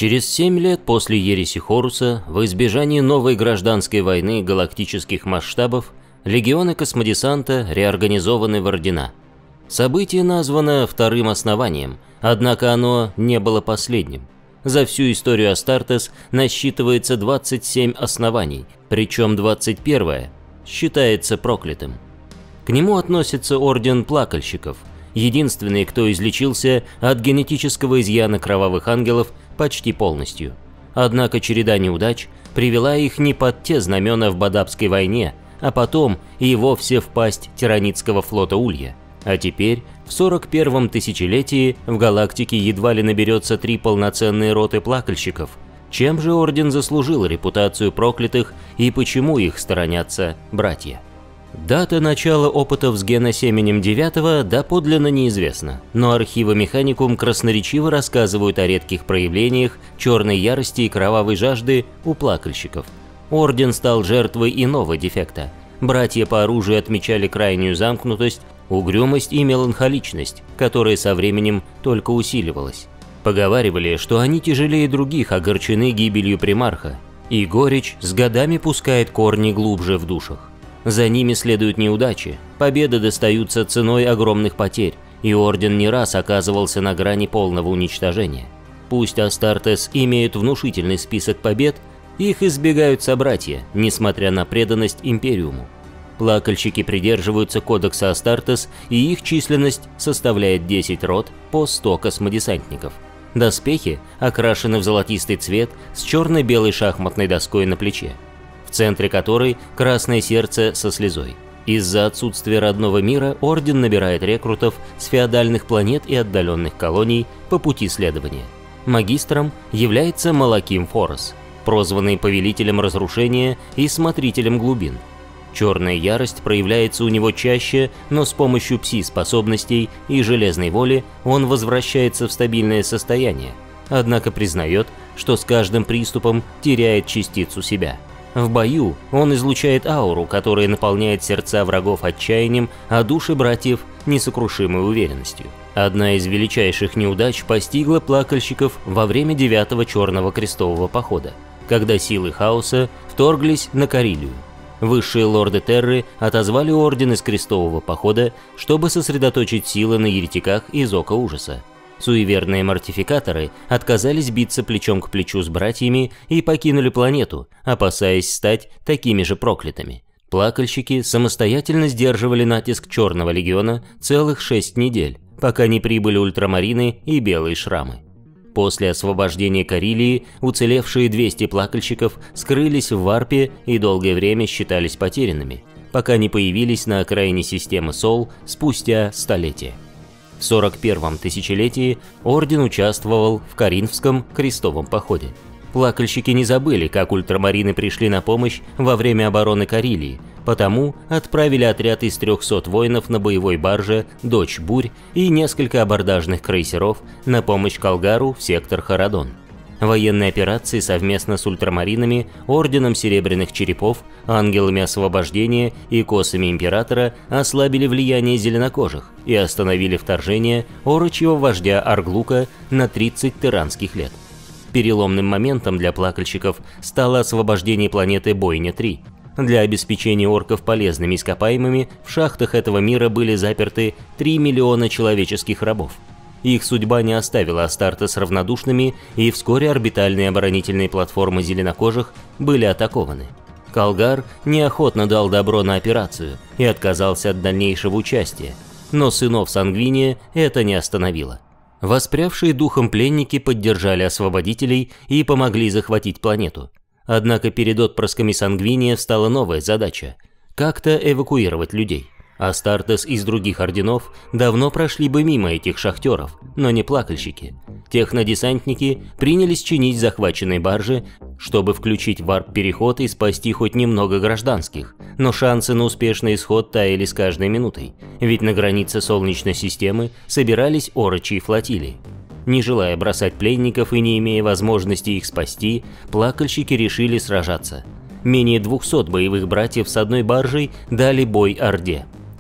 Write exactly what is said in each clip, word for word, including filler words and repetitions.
Через семь лет после ереси Хоруса, в избежании новой гражданской войны галактических масштабов, легионы космодесанта реорганизованы в ордена. Событие названо вторым основанием, однако оно не было последним. За всю историю Астартес насчитывается двадцать семь оснований, причем двадцать первое считается проклятым. К нему относится Орден Плакальщиков, единственный, кто излечился от генетического изъяна кровавых ангелов почти полностью. Однако череда неудач привела их не под те знамена в Бадабской войне, а потом и вовсе в пасть тиранидского флота Улья. А теперь, в сорок первом тысячелетии, в галактике едва ли наберется три полноценные роты плакальщиков. Чем же Орден заслужил репутацию проклятых и почему их сторонятся братья? Дата начала опытов с геносеменем девятого доподлинно неизвестна, но архивы Механикум красноречиво рассказывают о редких проявлениях черной ярости и кровавой жажды у плакальщиков. Орден стал жертвой иного дефекта. Братья по оружию отмечали крайнюю замкнутость, угрюмость и меланхоличность, которая со временем только усиливалась. Поговаривали, что они тяжелее других огорчены гибелью примарха, и горечь с годами пускает корни глубже в душах. За ними следуют неудачи, победы достаются ценой огромных потерь, и Орден не раз оказывался на грани полного уничтожения. Пусть Астартес имеет внушительный список побед, их избегают собратья, несмотря на преданность Империуму. Плакальщики придерживаются кодекса Астартес, и их численность составляет десять рот по сто космодесантников. Доспехи окрашены в золотистый цвет с черно-белой шахматной доской на плече, в центре которой красное сердце со слезой. Из-за отсутствия родного мира Орден набирает рекрутов с феодальных планет и отдаленных колоний по пути следования. Магистром является Малаким Форос, прозванный Повелителем Разрушения и Смотрителем Глубин. Черная ярость проявляется у него чаще, но с помощью пси-способностей и железной воли он возвращается в стабильное состояние, однако признает, что с каждым приступом теряет частицу себя. В бою он излучает ауру, которая наполняет сердца врагов отчаянием, а души братьев – несокрушимой уверенностью. Одна из величайших неудач постигла плакальщиков во время девятого Черного Крестового похода, когда силы хаоса вторглись на Карилию. Высшие лорды Терры отозвали Орден из Крестового похода, чтобы сосредоточить силы на еретиках из Ока Ужаса. Суеверные мортификаторы отказались биться плечом к плечу с братьями и покинули планету, опасаясь стать такими же проклятыми. Плакальщики самостоятельно сдерживали натиск Черного Легиона целых шесть недель, пока не прибыли ультрамарины и белые шрамы. После освобождения Карилии уцелевшие двести плакальщиков скрылись в варпе и долгое время считались потерянными, пока не появились на окраине системы Сол спустя столетия. В сорок первом тысячелетии Орден участвовал в Коринфском крестовом походе. Плакальщики не забыли, как ультрамарины пришли на помощь во время обороны Карилии, потому отправили отряд из трехсот воинов на боевой барже «Дочь Бурь» и несколько абордажных крейсеров на помощь Калгару в сектор Харадон. Военные операции совместно с ультрамаринами, Орденом Серебряных Черепов, Ангелами Освобождения и Косами Императора ослабили влияние зеленокожих и остановили вторжение орочьего вождя Арглука на тридцать тиранских лет. Переломным моментом для плакальщиков стало освобождение планеты Бойня-три. Для обеспечения орков полезными ископаемыми в шахтах этого мира были заперты три миллиона человеческих рабов. Их судьба не оставила Астартес равнодушными, и вскоре орбитальные оборонительные платформы зеленокожих были атакованы. Калгар неохотно дал добро на операцию и отказался от дальнейшего участия, но сынов Сангвиния это не остановило. Воспрявшие духом пленники поддержали освободителей и помогли захватить планету. Однако перед отпрысками Сангвиния встала новая задача – как-то эвакуировать людей. Астартес из других орденов давно прошли бы мимо этих шахтеров, но не плакальщики. Технодесантники принялись чинить захваченные баржи, чтобы включить варп-переход и спасти хоть немного гражданских, но шансы на успешный исход таяли с каждой минутой, ведь на границе Солнечной системы собирались орочьи флотилии. Не желая бросать пленников и не имея возможности их спасти, плакальщики решили сражаться. Менее двухсот боевых братьев с одной баржей дали бой Орде.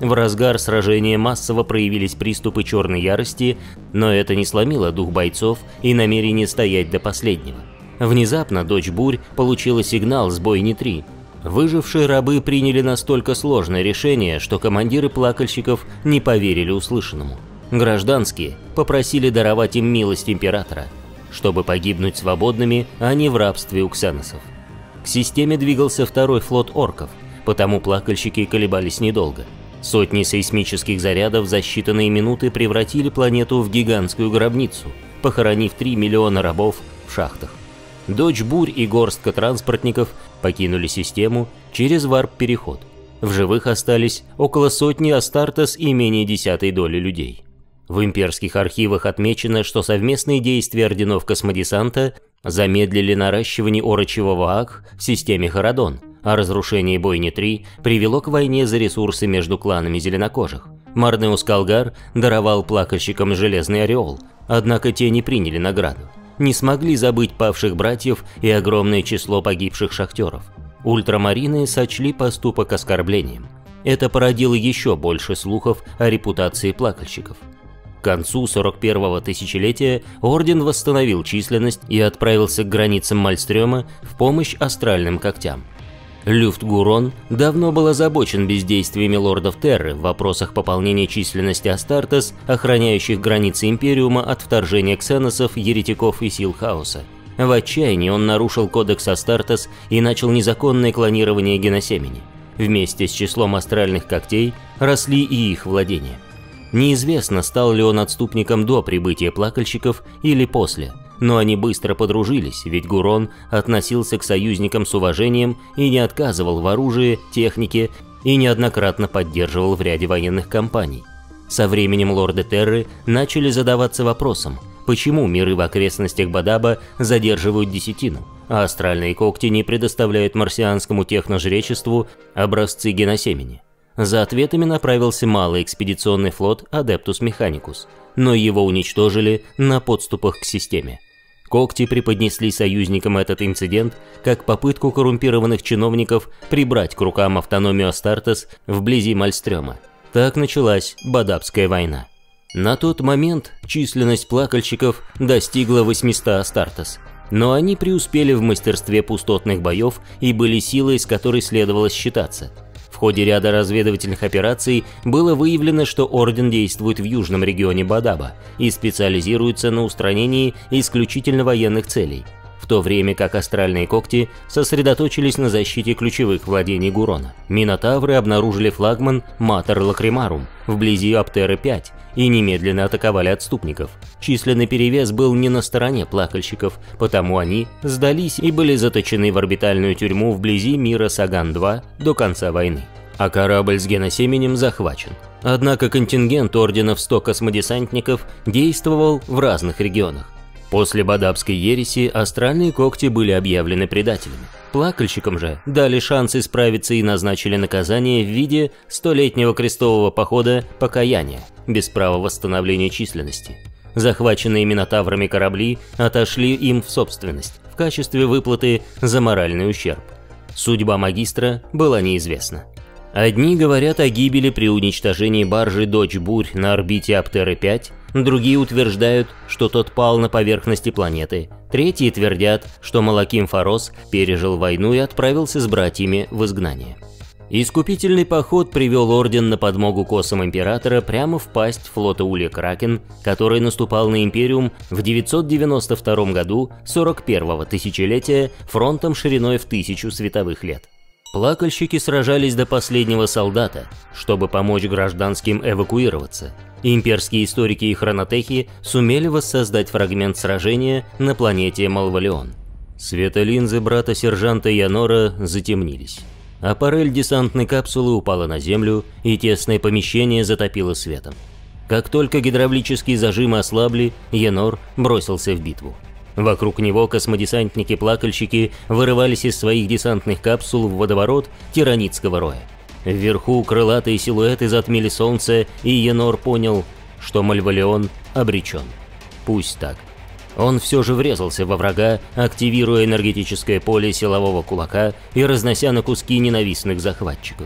В разгар сражения массово проявились приступы черной ярости, но это не сломило дух бойцов и намерение стоять до последнего. Внезапно дочь Бурь получила сигнал с бойни три. Выжившие рабы приняли настолько сложное решение, что командиры плакальщиков не поверили услышанному. Гражданские попросили даровать им милость императора, чтобы погибнуть свободными, а не в рабстве у ксеносов. К системе двигался второй флот орков, потому плакальщики колебались недолго. Сотни сейсмических зарядов за считанные минуты превратили планету в гигантскую гробницу, похоронив три миллиона рабов в шахтах. Дочь Бурь и горстка транспортников покинули систему через варп-переход. В живых остались около сотни Астартес и менее десятой доли людей. В имперских архивах отмечено, что совместные действия орденов космодесанта замедлили наращивание орочевого ак в системе Харадон, а разрушение бойни три привело к войне за ресурсы между кланами зеленокожих. Марнеус Калгар даровал плакальщикам железный ореол, однако те не приняли награду. Не смогли забыть павших братьев и огромное число погибших шахтеров. Ультрамарины сочли поступок оскорблением. Это породило еще больше слухов о репутации плакальщиков. К концу сорок первого тысячелетия Орден восстановил численность и отправился к границам Мальстрёма в помощь астральным когтям. Люфт-Гурон давно был озабочен бездействиями лордов Терры в вопросах пополнения численности Астартес, охраняющих границы Империума от вторжения ксеносов, еретиков и сил хаоса. В отчаянии он нарушил кодекс Астартес и начал незаконное клонирование геносемени. Вместе с числом астральных когтей росли и их владения. Неизвестно, стал ли он отступником до прибытия плакальщиков или после, но они быстро подружились, ведь Гурон относился к союзникам с уважением и не отказывал в оружии, технике и неоднократно поддерживал в ряде военных кампаний. Со временем лорды Терры начали задаваться вопросом, почему миры в окрестностях Бадаба задерживают десятину, а астральные когти не предоставляют марсианскому техножречеству образцы геносемени. За ответами направился малый экспедиционный флот Адептус Механикус, но его уничтожили на подступах к системе. Когти преподнесли союзникам этот инцидент как попытку коррумпированных чиновников прибрать к рукам автономию Астартес вблизи Мальстрёма. Так началась Бадабская война. На тот момент численность плакальщиков достигла восьмисот Астартес, но они преуспели в мастерстве пустотных боев и были силой, с которой следовало считаться. В ходе ряда разведывательных операций было выявлено, что Орден действует в южном регионе Бадаба и специализируется на устранении исключительно военных целей, в то время как астральные когти сосредоточились на защите ключевых владений Гурона. Минотавры обнаружили флагман Матер Лакримарум вблизи Аптеры пять и немедленно атаковали отступников. Численный перевес был не на стороне плакальщиков, потому они сдались и были заточены в орбитальную тюрьму вблизи мира Саган два до конца войны. А корабль с геносеменем захвачен. Однако контингент орденов сто космодесантников действовал в разных регионах. После Бадабской ереси астральные когти были объявлены предателями. Плакальщикам же дали шанс исправиться и назначили наказание в виде столетнего крестового похода покаяния, без права восстановления численности. Захваченные минотаврами корабли отошли им в собственность в качестве выплаты за моральный ущерб. Судьба магистра была неизвестна. Одни говорят о гибели при уничтожении баржи «Дочь Бурь» на орбите Аптеры пять, другие утверждают, что тот пал на поверхности планеты, третьи твердят, что Малаким Фарос пережил войну и отправился с братьями в изгнание. Искупительный поход привел Орден на подмогу косам Императора прямо в пасть флота Улья Кракен, который наступал на Империум в девятьсот девяносто втором году сорок первого тысячелетия фронтом шириной в тысячу световых лет. Плакальщики сражались до последнего солдата, чтобы помочь гражданским эвакуироваться. Имперские историки и хронотехи сумели воссоздать фрагмент сражения на планете Малвалион. Светолинзы брата-сержанта Янора затемнились. Аппарель десантной капсулы упала на землю, и тесное помещение затопило светом. Как только гидравлические зажимы ослабли, Янор бросился в битву. Вокруг него космодесантники-плакальщики вырывались из своих десантных капсул в водоворот тиранитского роя. Вверху крылатые силуэты затмили солнце, и Янор понял, что Мальвалион обречен. Пусть так. Он все же врезался во врага, активируя энергетическое поле силового кулака и разнося на куски ненавистных захватчиков.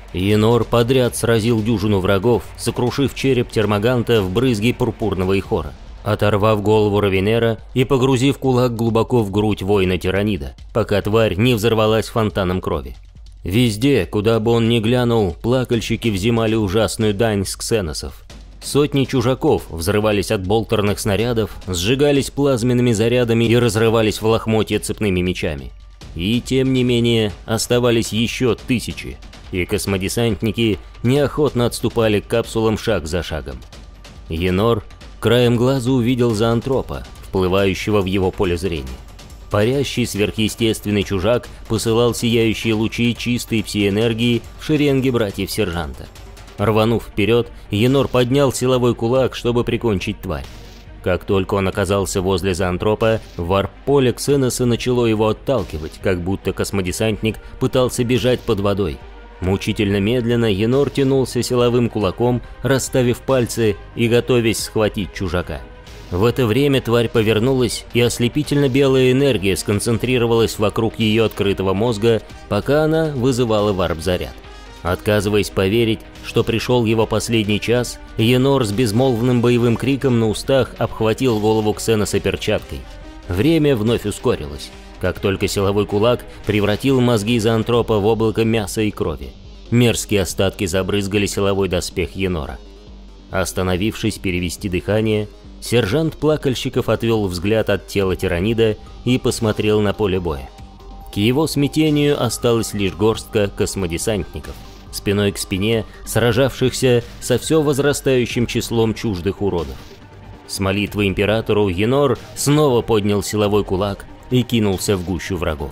Енор подряд сразил дюжину врагов, сокрушив череп термаганта в брызги пурпурного ихора, оторвав голову Равенера и погрузив кулак глубоко в грудь воина-тиранида, пока тварь не взорвалась фонтаном крови. Везде, куда бы он ни глянул, плакальщики взимали ужасную дань с ксеносов. Сотни чужаков взрывались от болтерных снарядов, сжигались плазменными зарядами и разрывались в лохмотья цепными мечами. И тем не менее оставались еще тысячи, и космодесантники неохотно отступали к капсулам шаг за шагом. Енор краем глаза увидел зоантропа, вплывающего в его поле зрения. Парящий сверхъестественный чужак посылал сияющие лучи чистой пси-энергии в шеренги братьев-сержанта. Рванув вперед, Енор поднял силовой кулак, чтобы прикончить тварь. Как только он оказался возле зоантропа, варп-поле Ксеноса начало его отталкивать, как будто космодесантник пытался бежать под водой. Мучительно медленно Енор тянулся силовым кулаком, расставив пальцы и готовясь схватить чужака. В это время тварь повернулась, и ослепительно белая энергия сконцентрировалась вокруг ее открытого мозга, пока она вызывала варп-заряд. Отказываясь поверить, что пришел его последний час, Енор с безмолвным боевым криком на устах обхватил голову Ксеноса перчаткой. Время вновь ускорилось, как только силовой кулак превратил мозги зоантропа в облако мяса и крови. Мерзкие остатки забрызгали силовой доспех Енора. Остановившись перевести дыхание, сержант плакальщиков отвел взгляд от тела тиранида и посмотрел на поле боя. К его смятению осталась лишь горстка космодесантников, спиной к спине сражавшихся со все возрастающим числом чуждых уродов. С молитвой императору Енор снова поднял силовой кулак и кинулся в гущу врагов.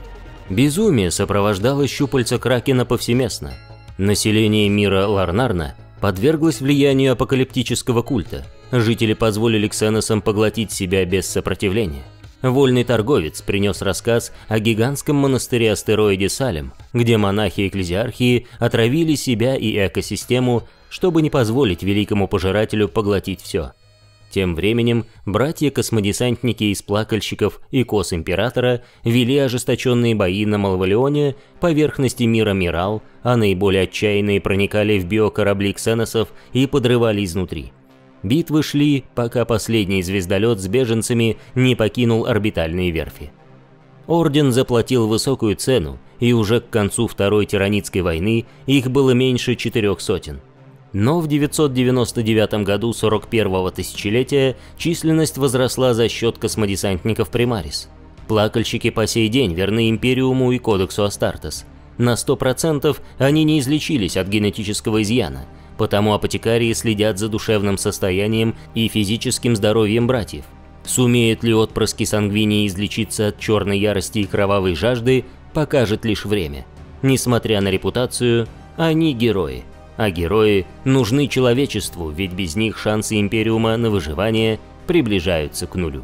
Безумие сопровождало щупальца Кракена повсеместно. Население мира Ларнарна подверглось влиянию апокалиптического культа. Жители позволили ксеносам поглотить себя без сопротивления. Вольный торговец принес рассказ о гигантском монастыре-астероиде Салем, где монахи экклезиархии отравили себя и экосистему, чтобы не позволить великому пожирателю поглотить все. Тем временем братья-космодесантники из плакальщиков и кос-императора вели ожесточенные бои на Малвалионе, поверхности мира Мирал, а наиболее отчаянные проникали в биокорабли ксеносов и подрывали изнутри. Битвы шли, пока последний звездолет с беженцами не покинул орбитальные верфи. Орден заплатил высокую цену, и уже к концу Второй Тиранидской войны их было меньше четырех сотен. Но в девятьсот девяносто девятом году сорок первого тысячелетия численность возросла за счет космодесантников Примарис. Плакальщики по сей день верны Империуму и Кодексу Астартес. На сто процентов они не излечились от генетического изъяна, потому апотекарии следят за душевным состоянием и физическим здоровьем братьев. Сумеют ли отпрыски сангвинии излечиться от черной ярости и кровавой жажды, покажет лишь время. Несмотря на репутацию, они герои. А герои нужны человечеству, ведь без них шансы Империума на выживание приближаются к нулю.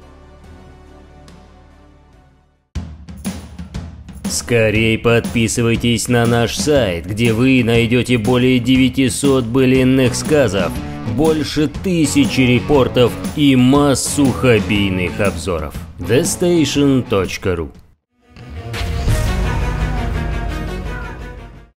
Скорей подписывайтесь на наш сайт, где вы найдете более девятисот былинных сказов, больше тысячи репортов и массу хоббийных обзоров. зе стейшн точка ру